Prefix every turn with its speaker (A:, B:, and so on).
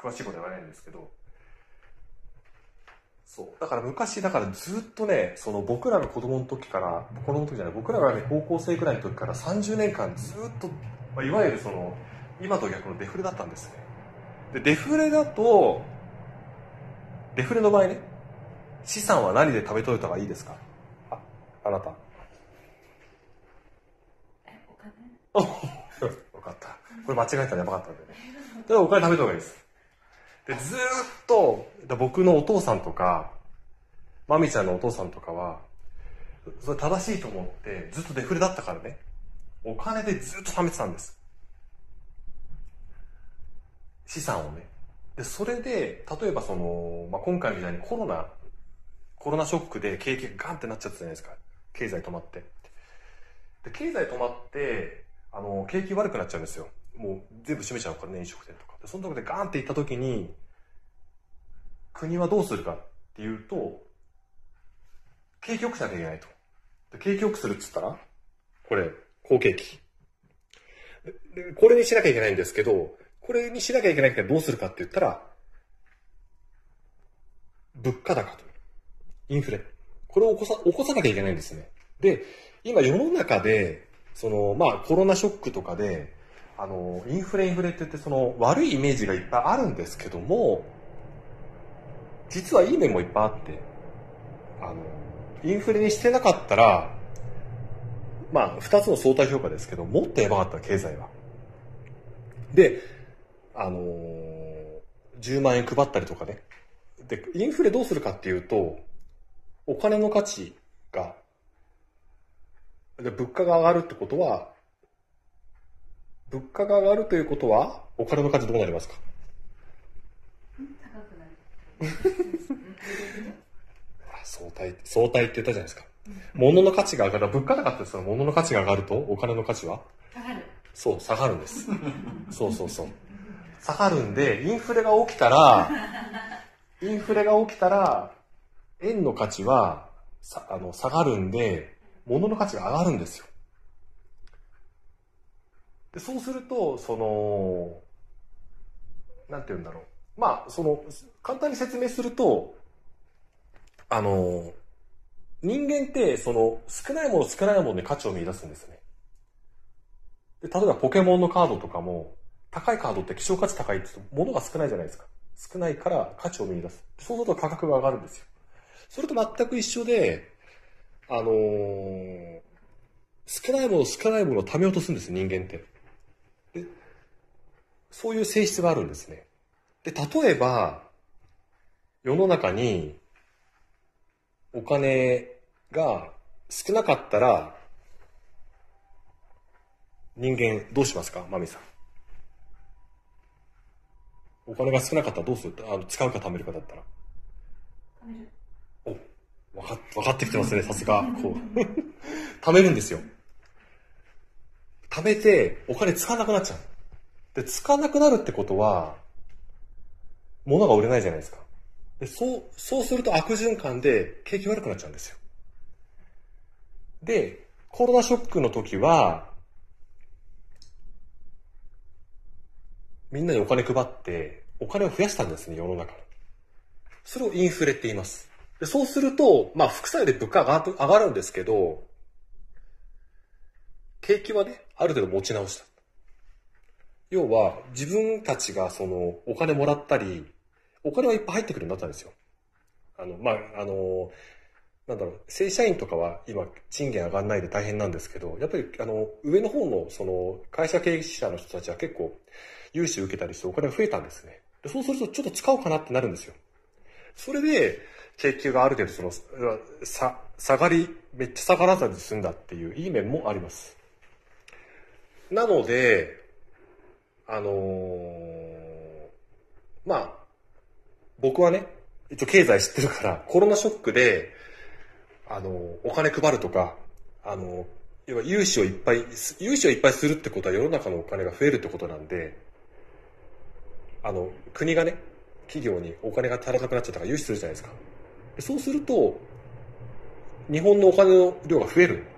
A: 詳しいことは言わないんですけど、そうだから昔だからずっとね、その僕らの子供の時から僕らがね高校生くらいの時から30年間ずっと、いわゆるその今と逆のデフレだったんですね。でデフレの場合ね、資産は何で貯めといた方がいいですか？あなた。
B: お金？
A: 分かった。これ間違えたらやばかったんでね。だからお金貯めた方がいいです。で、ずーっと、僕のお父さんとか、まみちゃんのお父さんとかは、それ正しいと思って、ずっとデフレだったからね、お金でずっと貯めてたんです。資産をね。で、それで、例えばその、今回みたいにコロナショックで景気がガンってなっちゃったじゃないですか。経済止まって。で、経済止まって、景気悪くなっちゃうんですよ。もう全部閉めちゃうからね、飲食店とか。でそのところでガーンっていった時に、国はどうするかっていうと、景気良くしなきゃいけないと。で景気良くするっつったら、これ、好景気。でこれにしなきゃいけないんですけど、これにしなきゃいけないからどうするかって言ったら、物価高とインフレ。これを起こさなきゃいけないんですね。で、今世の中で、その、コロナショックとかで、インフレって言って、その、悪いイメージがいっぱいあるんですけども、実はいい面もいっぱいあって、インフレにしてなかったら、二つの相対評価ですけど、もっとやばかった、経済は。で、10万円配ったりとかね。で、インフレどうするかっていうと、お金の価値が、で、物価が上がるってことは、物価が上がるということは、お金の価値どうなりますか？
B: 高くなる。
A: 相対って言ったじゃないですか。物の価値が上がる。物価高ってその物の価値が上がると、お金の価値は
B: 下がる。
A: そう、下がるんです。そう。下がるんで、インフレが起きたら、円の価値は下がるんで、物の価値が上がるんですよ。でそうすると、その、なんて言うんだろう。その、簡単に説明すると、人間って、その、少ないもので価値を見出すんですね。で例えばポケモンのカードとかも、高いカードって希少価値高いって言うと、物が少ないじゃないですか。少ないから価値を見出す。そうすると価格が上がるんですよ。それと全く一緒で、少ないものを貯めようとするんです、人間って。でそういう性質があるんですね。で、例えば、世の中にお金が少なかったら、人間どうしますか、マミさん。お金が少なかったらどうする？使うか貯めるかだったら。
B: 貯める。
A: お、分かってきてますね、さすが。こう貯めるんですよ。貯めて、お金使わなくなっちゃう。で、使わなくなるってことは、物が売れないじゃないですか。で、そうすると悪循環で景気悪くなっちゃうんですよ。で、コロナショックの時は、みんなにお金配って、お金を増やしたんですね、世の中に。それをインフレって言います。でそうすると、副作用で物価が上がるんですけど、景気はね、ある程度持ち直した。要は、自分たちがその、お金もらったり、お金はいっぱい入ってくるようになったんですよ。正社員とかは今、賃金上がらないで大変なんですけど、やっぱり、上の方の、その、会社経営者の人たちは結構、融資を受けたりしてお金が増えたんですね。でそうすると、ちょっと使おうかなってなるんですよ。それで、景気がある程度、その、めっちゃ下がらずに済んだっていういい面もあります。なので、僕はね、一応経済知ってるから、コロナショックで、お金配るとか、要は融資をいっぱいするってことは世の中のお金が増えるってことなんで、国がね、企業にお金が足らなくなっちゃったから融資するじゃないですか。そうすると、日本のお金の量が増える。